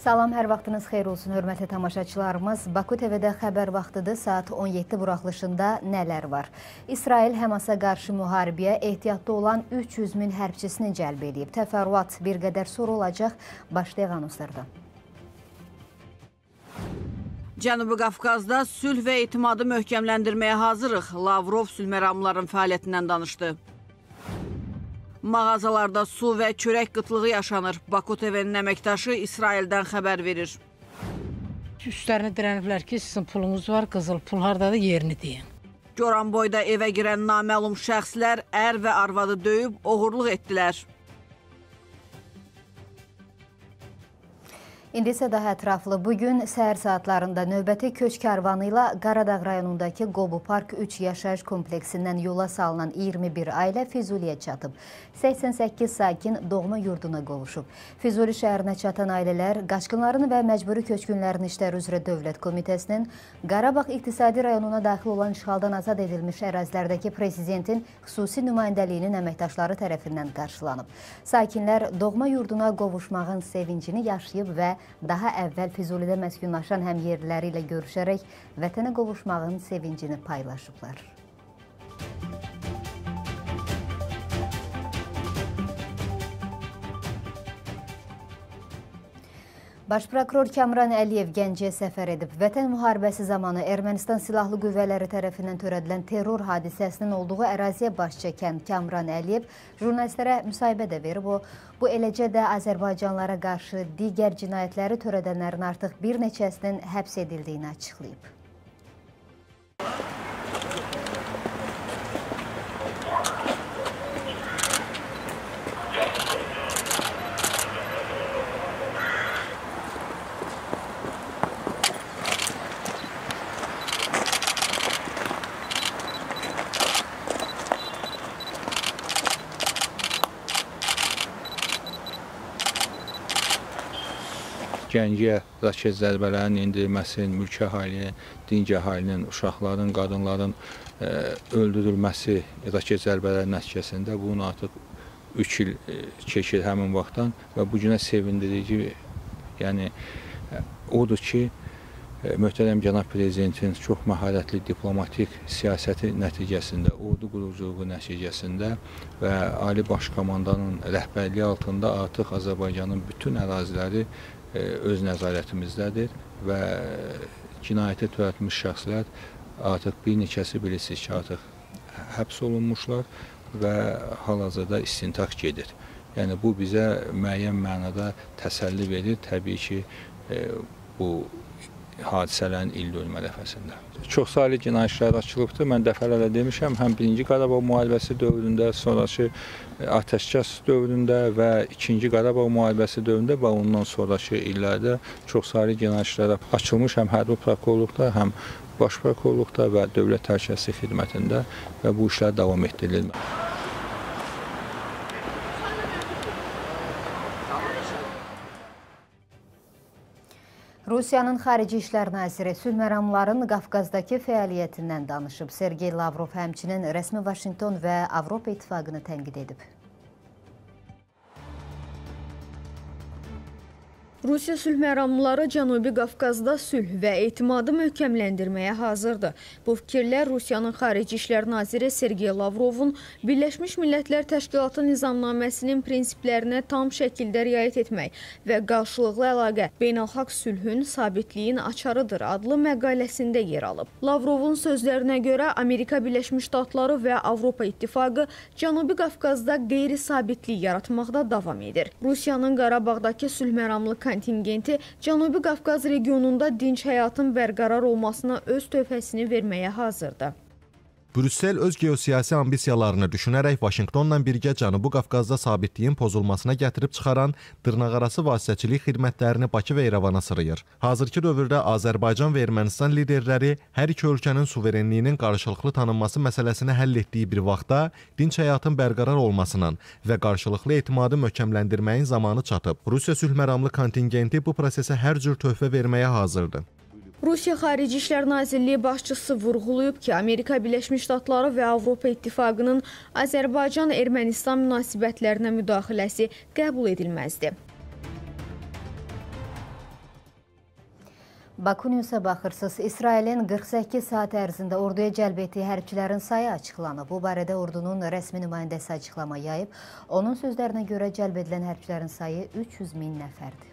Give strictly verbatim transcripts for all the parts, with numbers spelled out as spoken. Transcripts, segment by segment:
Salam, hər vaxtınız xeyir olsun, hörmətli tamaşaçılarımız. Baku T V-də xəbər vaxtıdır, saat on yeddi buraxılışında nələr var? İsrail Həmasa qarşı müharibəyə ehtiyatda olan üç yüz min hərbçisini cəlb edib. Təfərrüat bir qədər sonra olacaq, başlayaq anonslardan. Cənubi Qafqazda sülh və etimadı möhkəmləndirməyə hazırıq. Lavrov sülh məramların fəaliyyətindən danışdı. Mağazalarda su və çörək qıtlığı yaşanır. Baku T V-nin əməkdaşı İsraildən xəbər verir. Üstlərinə dirəniblər ki, sizin pulunuz var, qızıl pul hardadır, yerini deyin. Goranboyda evə girən naməlum şəxslər ər və arvadı döyüb oğurluq etdilər. İndi isə daha ətraflı. Bugün səhər saatlarında növbəti köç karvanı ilə Qaradağ rayonundakı Qobu Park üç yaşayış kompleksindən yola salınan iyirmi bir ailə Füzuliyə çatıb. səksən səkkiz sakin doğma yurduna qovuşub. Füzuli şəhərinə çatan ailələr qaçqınların və məcburi köçkünlərin işləri üzrə Dövlət Komitəsinin Qarabağ İqtisadi rayonuna daxil olan işğaldan azad edilmiş ərazilərdəki prezidentin xüsusi nümayəndəliyinin əməkdaşları tərəfindən qarşılanıb. Sakinlər doğma yurduna qovuşmağın sevincini yaşayıb və daha əvvəl Füzulidə məskunlaşan həmyerliləri ilə görüşərək vətənə qovuşmağın sevincini paylaşıblar. Baş prokuror Kamran Əliyev Gəncəyə səfər edib. Vətən müharibəsi zamanı Ermənistan silahlı qüvvələri tərəfindən törədilən terror hadisəsinin olduğu əraziyə baş çəkən Kamran Əliyev jurnalistlərə müsahibə də verib. O, bu eləcə də Azərbaycanlara qarşı digər cinayətləri törədənlərin artıq bir neçəsinin həbs edildiyini açıqlayıb. Gəncəyə raket zərbələrinin endirilməsi, mülki əhalinin, dinc əhalinin, uşaqların, qadınların e, öldürülməsi raket zərbələri nəticəsində bunun artıq üç il e, keçir həmin vaxtdan və bu günə sevindirici, yəni e, odur ki, e, möhtərəm cənab prezidentin çox məharətli diplomatik siyasəti nəticəsində, ordu quruculuğu nəticəsində və Ali Baş Komandanın rəhbərliyi altında artıq Azərbaycanın bütün əraziləri öz nəzarətimizdədir və cinayətə törətmiş şəxslər artıq bir neçəsi bilirsiniz ki, artıq həbs olunmuşlar və hal-hazırda istintaq gedir. Yəni bu bizə müəyyən mənada təsəlli verir, təbii ki, bu hadisələrin ildönmə ləfəsində. Çox saylı cinayətlər açılıbdır. Mən dəfələrlə demişəm, həm birinci Qarabağ müharibəsi dövründə, sonraki atəşkəs dövründə və ikinci Qarabağ müharibəsi dövründə və ondan sonraki illərdə çox saylı cinayətlər açılmış, həm hərbi prokurorluqda, həm baş prokurorluqda və dövlət təhlükəsizlik xidmətində və bu işlər davam etdirilir. Rusiyanın Xarici İşlər Naziri sülh məramlarının Qafqazdakı fəaliyyətindən danışıb. Sergey Lavrov həmçinin rəsmi Vaşinqton və Avropa İttifaqını tənqid edib. Rusiya sülh məramlıları Cənubi Qafqazda sülh və etimadı möhkəmləndirməyə hazırdır. Bu fikirlər Rusiyanın Xarici İşlər Naziri Sergey Lavrovun Birləşmiş Millətlər Təşkilatı nizamnaməsinin prinsiplərinə tam şəkildə riayət etmək və qarşılıqlı əlaqə beynəlxalq sülhün, sabitliyin açarıdır adlı məqaləsində yer alıb. Lavrovun sözlərinə görə Amerika Birləşmiş Ştatları və Avropa İttifaqı Cənubi Qafqazda qeyri-sabitlik yaratmaqda davam edir. Rusiyanın Qarabağdakı sülh məramlı kontingenti Cənubi Qafqaz regionunda dinc həyatın bərqərar olmasına öz töhfəsini verməyə hazırdır. Brüssel öz geosiyasi ambisiyalarını düşünərək Vaşinqtonla birgə Cənubi Qafqazda sabitliyin pozulmasına gətirib çıxaran dırnaqarası vasitəçilik xidmətlərini Bakı və İrəvana sırayır. Hazırki dövrdə Azərbaycan və Ermənistan liderləri hər iki ölkənin suverenliyinin qarşılıqlı tanınması məsələsini həll etdiyi bir vaxtda dinc həyatın bərqərar olmasının və qarşılıqlı etimadı möhkəmləndirməyin zamanı çatıb. Rusiya sülh məramlı kontingenti bu prosesə hər cür töhfə verməyə hazırdır. Rusiya Xarici İşlər Nazirliyi başçısı vurğulayıb ki, Amerika Birləşmiş Ştatları və Avropa İttifaqının Azərbaycan-Ermənistan münasibətlərinə müdaxiləsi qəbul edilməzdir. Baku News'a baxırsınız. İsrailin qırx səkkiz saat ərzində orduya cəlb etdiyi hərbçilərin sayı açıqlanıb. Bu barədə ordunun rəsmi nümayəndəsi açıqlama yayıb. Onun sözlərinə görə cəlb edilən hərbçilərin sayı üç yüz min nəfərdir.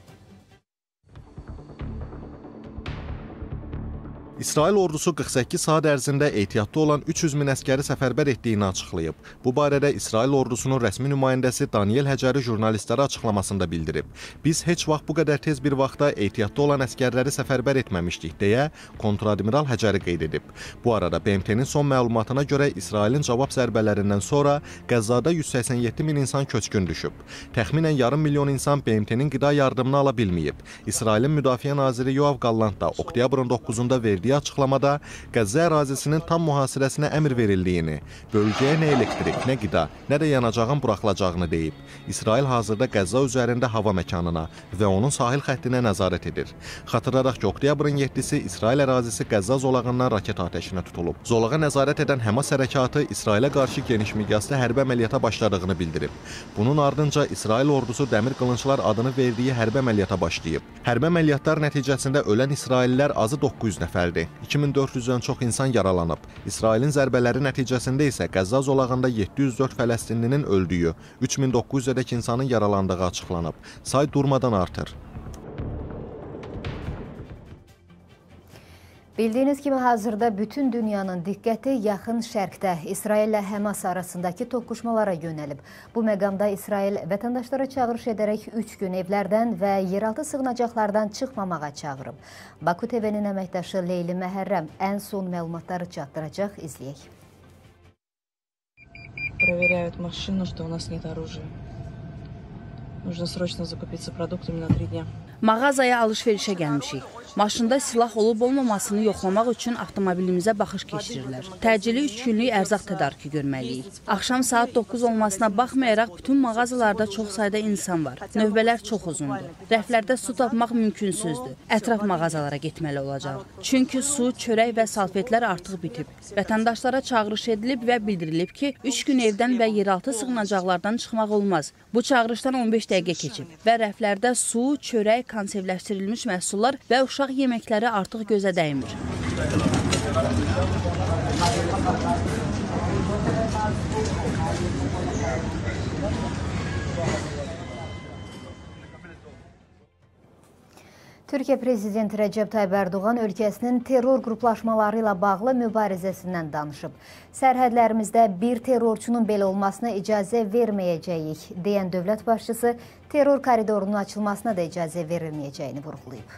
İsrail ordusu qırx səkkiz saat ərzində ehtiyatda olan üç yüz min əskəri səfərbər etdiyini açıqlayıb. Bu barədə İsrail ordusunun rəsmi nümayəndəsi Daniel Həcəri jurnalistlərə açıqlamasında bildirib. Biz heç vaxt bu qədər tez bir vaxtda ehtiyatda olan əskərləri səfərbər etməmişdik, deyə kontradmiral Həcəri qeyd edib. Bu arada B M T-nin son məlumatına görə İsrailin cavab zərbələrindən sonra Qəzzada yüz səksən yeddi min insan köçkün düşüb. Təxminən yarım milyon insan B M T-nin qida yardımını ala bilməyib. İsrailin Müdafiə naziri Yoav Gallant da oktyabrın doqquzunda verdiyi açıqlamada Qəzza ərazisinin tam mühasirəsinə əmr verildiyini, bölgəyə nə elektrik, nə qida, nə də yanacağın buraxılacağını deyib. İsrail hazırda Qəzza üzərində hava məkanına və onun sahil xəttinə nəzarət edir. Xatırladaq ki, oktyabrın yeddisi İsrail ərazisi Qəzza zolağından raket atəşinə tutulub. Zolağa nəzarət edən Həmas hərəkatı İsrailə qarşı geniş miqyaslı hərbi əməliyyata başladığını bildirib. Bunun ardınca İsrail ordusu Dəmir Qılınçlar adını verdiyi hərbi əməliyyata başlayıb. Hərbi əməliyyatlar nəticəsində ölən İsraillər azı doqquz yüz nəfərdir. iki min dörd yüzdən çox insan yaralanıb. İsrailin zərbələri nəticəsində isə Qəzza zolağında yeddi yüz dörd Fələstinlinin öldüyü, üç min doqquz yüzədək insanın yaralandığı açıqlanıb. Say durmadan artır. Bildiyiniz kimi hazırda bütün dünyanın diqqəti yaxın şərqdə İsrail ilə Həmas arasındakı toqquşmalara yönəlib. Bu məqamda İsrail vətəndaşlara çağırış edərək üç gün evlərdən və yeraltı sığınacaqlardan çıxmamağa çağırıb. Baku T V-nin əməkdaşı Leyli Məhərrəm ən son məlumatları çatdıracaq, izləyək. Проверяют машину, что у нас нет оружия. Нужно срочно закупиться продуктами на три дня. Mağazaya alış-verişə gəlmişik. Maşında silah olub-olmamasını yoxlamaq üçün avtomobilimizə baxış keçirirlər. Təcili üç günlük ərzaq tədarükü görməliyik. Axşam saat doqquz olmasına baxmayaraq bütün mağazalarda çox sayda insan var. Növbələr çox uzundur. Rəflərdə su tapmaq mümkünsüzdür. Ətraf mağazalara getməli olacaq. Çünki su, çörək və salfetlər artıq bitib. Vətəndaşlara çağırış edilib və bildirilib ki, üç gün evdən və yeraltı sığınacaqlardan çıxmaq olmaz. Bu çağırışdan on beş dəqiqə keçib və rəflərdə su, çörək, konservləşdirilmiş məhsullar və uşaq yeməkləri artıq gözə dəymir. Türkiyə Prezidenti Rəcəb Tayyib Ərdoğan ölkəsinin terror qruplaşmaları ilə bağlı mübarizəsindən danışıb. Sərhədlərimizdə bir terrorçunun belə olmasına icazə verməyəcəyik, deyən dövlət başçısı terror koridorunun açılmasına da icazə verilməyəcəyini vurğulayıb.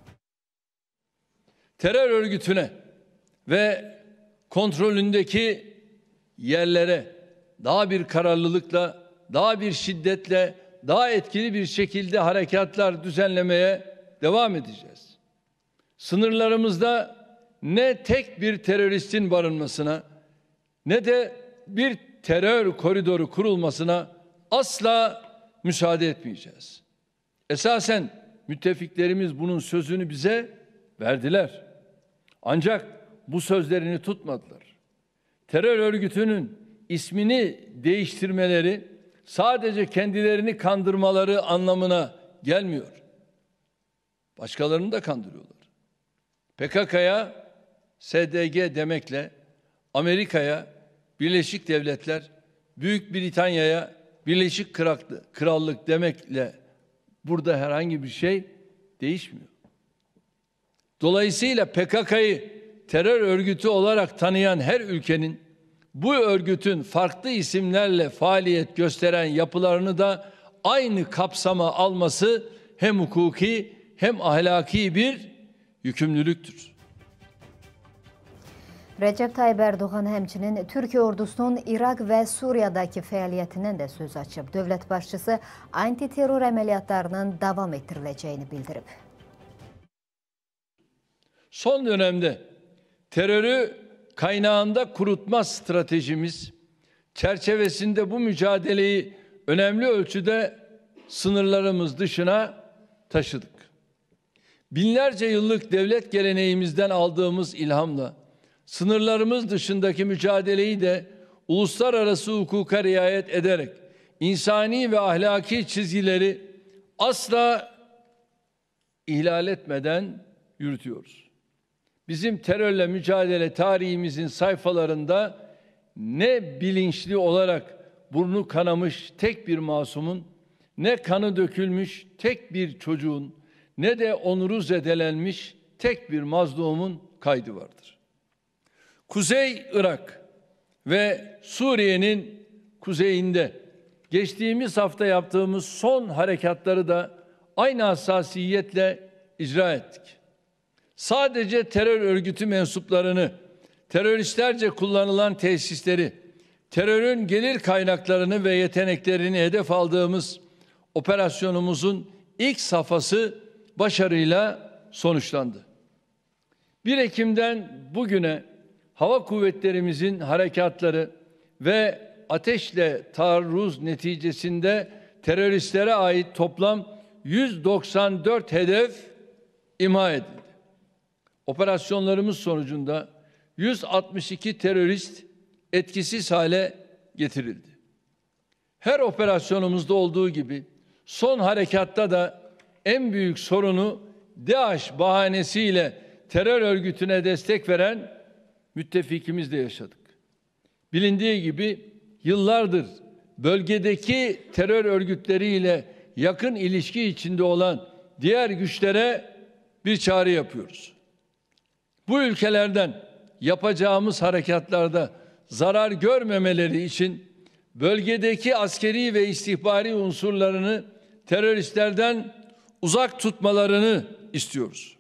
Terör örgütüne ve kontrolündeki yerlere daha bir kararlılıkla, daha bir şiddetle, daha etkili bir şekilde harekatlar düzenlemeye devam edeceğiz. Sınırlarımızda ne tek bir teröristin barınmasına ne de bir terör koridoru kurulmasına asla müsaade etmeyeceğiz. Esasen müttefiklerimiz bunun sözünü bize verdiler. Ancak bu sözlerini tutmadılar. Terör örgütünün ismini değiştirmeleri sadece kendilerini kandırmaları anlamına gelmiyor. Başkalarını da kandırıyorlar. P K K'ya S D G demekle Amerika'ya Birleşik Devletler, Büyük Britanya'ya Birleşik Krallık demekle burada herhangi bir şey değişmiyor. Dolayısıyla P K K'yı terör örgütü olarak tanıyan her ülkenin bu örgütün farklı isimlerle faaliyet gösteren yapılarını da aynı kapsama alması hem hukuki hem ahlaki bir yükümlülüktür. Rəcəb Tayyib Ərdoğan həmçinin Türkiyə ordusunun İraq və Suriyadakı fəaliyyətindən də söz açıb. Dövlət başçısı antiterror əməliyyatlarının davam etdiriləcəyini bildirib. Son dönemde terörü kaynağında kurutma stratejimiz çerçevesinde bu mücadeleyi önemli ölçüde sınırlarımız dışına taşıdık. Binlerce yıllık devlet geleneğimizden aldığımız ilhamla sınırlarımız dışındaki mücadeleyi de uluslararası hukuka riayet ederek insani ve ahlaki çizgileri asla ihlal etmeden yürütüyoruz. Bizim terörle mücadele tarihimizin sayfalarında ne bilinçli olarak burnu kanamış tek bir masumun, ne kanı dökülmüş tek bir çocuğun, ne de onuru zedelenmiş tek bir mazlumun kaydı vardır. Kuzey Irak ve Suriye'nin kuzeyinde geçtiğimiz hafta yaptığımız son harekatları da aynı hassasiyetle icra ettik. Sadece terör örgütü mensuplarını, teröristlerce kullanılan tesisleri, terörün gelir kaynaklarını ve yeteneklerini hedef aldığımız operasyonumuzun ilk safhası başarıyla sonuçlandı. bir Ekim'den bugüne hava kuvvetlerimizin harekatları ve ateşle taarruz neticesinde teröristlere ait toplam yüz doksan dört hedef imha edildi. Operasyonlarımız sonucunda yüz altmış iki terörist etkisiz hale getirildi. Her operasyonumuzda olduğu gibi son harekatta da en büyük sorunu DAEŞ bahanesiyle terör örgütüne destek veren müttefikimizle yaşadık. Bilindiği gibi yıllardır bölgedeki terör örgütleriyle yakın ilişki içinde olan diğer güçlere bir çağrı yapıyoruz. Bu ülkelerden yapacağımız harekatlarda zarar görmemeleri için bölgedeki askeri ve istihbari unsurlarını teröristlerden uzak tutmalarını istiyoruz.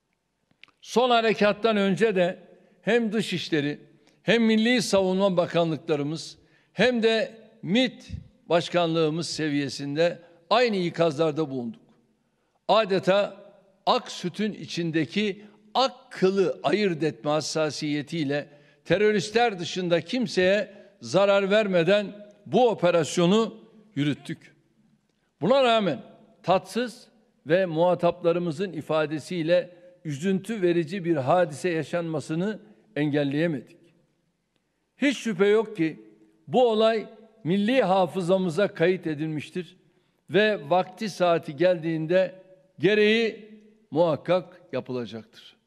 Son harekattan önce de hem Dışişleri hem Milli Savunma Bakanlıklarımız hem de MİT Başkanlığımız seviyesinde aynı ikazlarda bulunduk. Adeta ak sütün içindeki ak kılı ayırt etme hassasiyetiyle teröristler dışında kimseye zarar vermeden bu operasyonu yürüttük. Buna rağmen tatsız ve muhataplarımızın ifadesiyle üzüntü verici bir hadise yaşanmasını engelleyemedik. Hiç şüphe yok ki bu olay milli hafızamıza kayıt edilmiştir ve vakti saati geldiğinde gereği muhakkak yapılacaktır.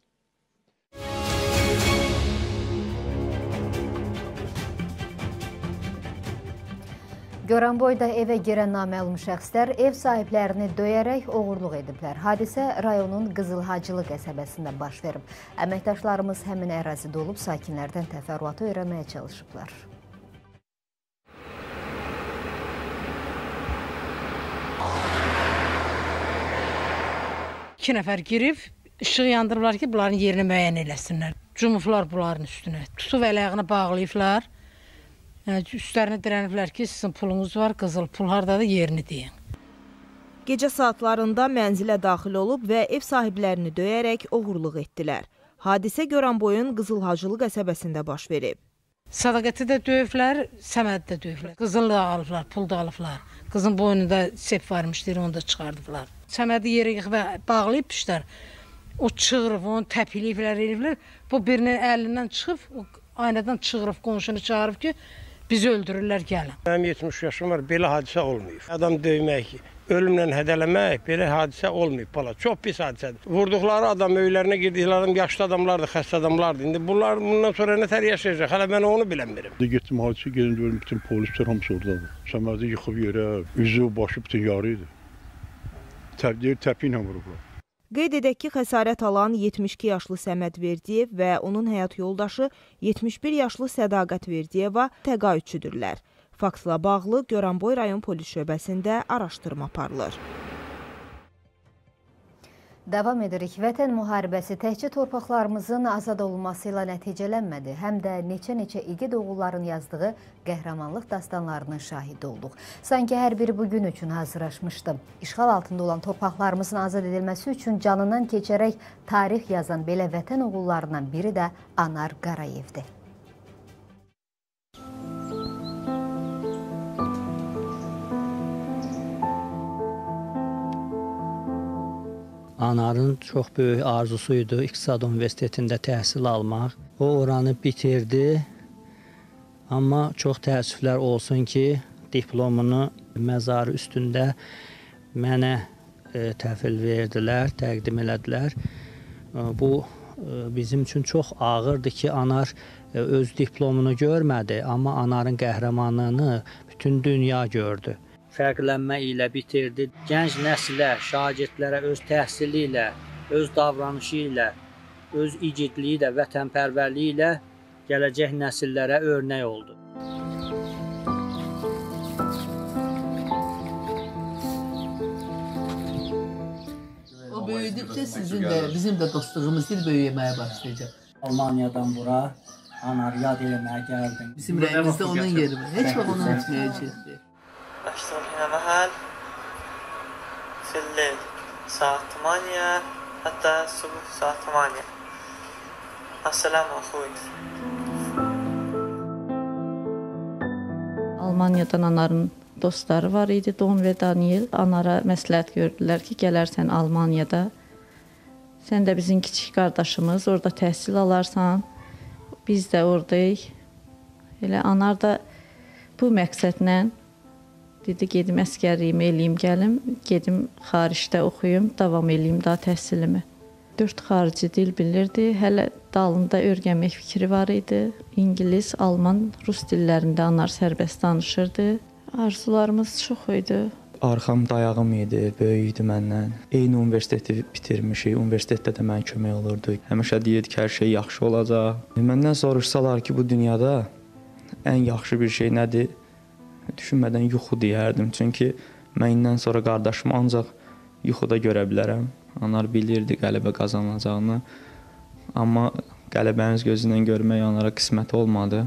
Goranboyda evə girən naməlum şəxslər ev sahiblərini döyərək oğurluq ediblər. Hadisə rayonun Qızılhacılı qəsəbəsində baş verib. Əməkdaşlarımız həmin ərazidə olub, sakinlərdən təfərrüatı öyrənməyə çalışıblar. İki nəfər girib, işıq yandırıblar ki, bunların yerini müəyyən eləsinlər. Cumublar bunların üstünə, tutub ələyağını bağlayıblar. Yəni, üstlərinə dirəniblər ki, sizin pulunuz var, qızıl pul hardadır, yerini deyin. Gecə saatlarında mənzilə daxil olub və ev sahiblərini döyərək oğurluq etdilər. Hadisə Goranboyun Qızılhacılı qəsəbəsində baş verib. Sədaqəti də döyüblər, Səmədi də döyüblər. Qızıl da alıblar, pul da alıblar. Qızın boynunda sep varmışdır, onu da çıxardıblar. Səmədi yerə yıxıb bağlayıbmışlar. O çığırıb, onu təpiliyiblər, eliblər. Bu birinin əlindən çıxıb, aynadan çığırıb, qonşunu çağırıb ki, bizi öldürürlər, gəlin. Mənim yetmiş yaşım var, belə hadisə olmayıb. Adam döymək, ölümlə hədələmək, belə hadisə olmayıb bala. Çox pis hadisədir. Vurduqları adam, öylərinə girdikləri adam yaşlı adamlardır, xəstə adamlardır. İndi bunlar bundan sonra nə tər yaşayacaq? Hələ mən onu bilənmirəm. Getdim hadisə, gelin görüm, bütün polislər hamısı oradadır. Səmədi yıxıb yerə, üzü, başı bütün yarıydı. Təbdir, təpi ilə vurublar. Qeyd edək ki, xəsarət alan yetmiş iki yaşlı Səməd Verdiyev və onun həyat yoldaşı yetmiş bir yaşlı Sədaqət Verdiyeva təqaüdçüdürlər. Faktla bağlı Goranboy rayon polis şöbəsində araşdırma aparılır. Davam edirik. Vətən müharibəsi təkcə torpaqlarımızın azad olunması ilə nəticələnmədi, həm də neçə-neçə igid oğulların yazdığı qəhrəmanlıq dastanlarının şahidi olduq. Sanki hər biri bugün üçün hazırlaşmışdı. İşğal altında olan torpaqlarımızın azad edilməsi üçün canından keçərək tarix yazan belə vətən oğullarından biri də Anar Qarayevdir. Anarın çox böyük arzusuydu İqtisad Universitetində təhsil almaq. O oranı bitirdi, amma çox təəssüflər olsun ki, diplomunu məzarı üstündə mənə e, təhvil verdilər, təqdim elədilər. Bu bizim üçün çox ağırdır ki, Anar öz diplomunu görmədi, amma Anarın qəhrəmanlığını bütün dünya gördü. Fərqlənmə ilə bitirdi. Gənc nəslə, şagirdlərə öz təhsili ilə, öz davranışı ilə, öz igidliyi ilə, vətənpərvərliyi ilə gələcək nəsillərə örnək oldu. O böyüdükçe sizin de, bizim de dostluğumuz dil böyümeye başlayacak. Almanya'dan bura Anar yad eləməyə gəldim. Bizim rəyimizdə onun yeri var. Heç vaxt onu unutmayacağıq. أشتغل هنا محل في الليل الساعة ثمانية حتى الصبح الساعة ثمانية. السلام أخوي. Almanya'dan Anar'ın dostları var idi, Don ve Daniel. Anar'a məsləhət gördülər ki, gələrsən Almanya'da. Sən də bizim kiçik qardaşımız, orada təhsil alarsan. Biz də oradayıq. Elə Anar da bu məqsədlə dedi, gedim əskərliyimi eləyim, gəlim, gedim xaricdə oxuyum, davam eləyim daha təhsilimi. Dörd xarici dil bilirdi, hələ dalında öyrənmək fikri var idi. İngilis, Alman, Rus dillərində Anar sərbəst danışırdı. Arzularımız çox idi. Arxam dayağım idi, böyük idi məndən. Eyni universiteti bitirmişik, universitetdə də mənə kömək olurdu. Həmişə deyirdi ki, hər şey yaxşı olacaq. Məndən soruşsalar ki, bu dünyada ən yaxşı bir şey nədir? Düşünmədən yuxu deyərdim. Çünki məndən sonra qardaşımı ancaq yuxuda görə bilərəm. Anar bilirdi qələbə qazanacağını. Amma qələbəmiz gözündən görmək onlara qismət olmadı.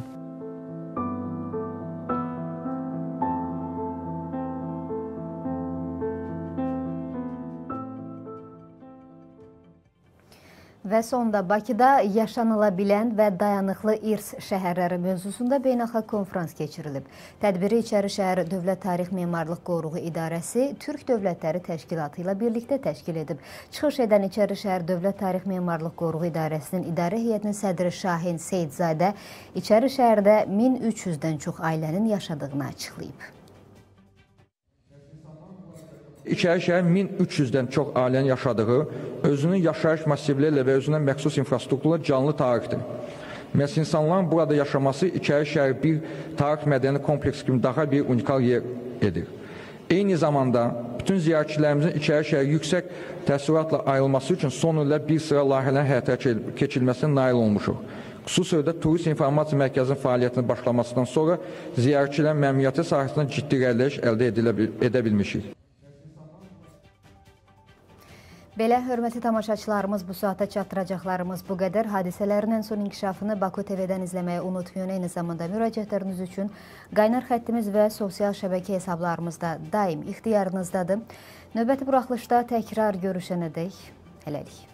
Və sonda Bakıda yaşanıla bilən və dayanıqlı irs şəhərləri mövzusunda beynəlxalq konfrans keçirilib. Tədbiri İçərişəhər Dövlət Tarix Memarlıq Qoruğu İdarəsi Türk Dövlətləri Təşkilatı ilə birlikdə təşkil edib. Çıxış edən İçərişəhər Dövlət Tarix Memarlıq Qoruğu İdarəsinin İdarə Heyətinin sədri Şahin Seyidzadə İçərişəhərdə min üç yüzdən çox ailənin yaşadığını açıqlayıb. İçərişəhər min üç yüzdən çox ailənin yaşadığı, özünün yaşayış massivlərlə və özünə məxsus infrastrukturla canlı tarixdir. Məhz insanların burada yaşaması İçərişəhər bir tarix mədəni kompleks kimi daha bir unikal yer edir. Eyni zamanda bütün ziyarətçilərimizin İçərişəhər yüksək təəssüratla ayrılması üçün son illər bir sıra layihələrin həyata keçirilməsinə nail olmuşuq. Xüsusilə Turist İnformasiya Mərkəzinin fəaliyyətinin başlamasından sonra ziyarətçilərin məmuriyyəti sahəsində ciddi irəliləyiş əldə edə bilmişik. Belə, hörmətli tamaşaçılarımız, bu saata çatdıracaqlarımız bu qədər. Hadisələrin ən son inkişafını Baku T V-dən izləməyi unutmayın. Eyni zamanda müraciətləriniz üçün qaynar xəttimiz və sosial şəbəkə hesablarımızda daim ixtiyarınızdadır. Növbəti buraxılışda təkrar görüşənədək hələlik.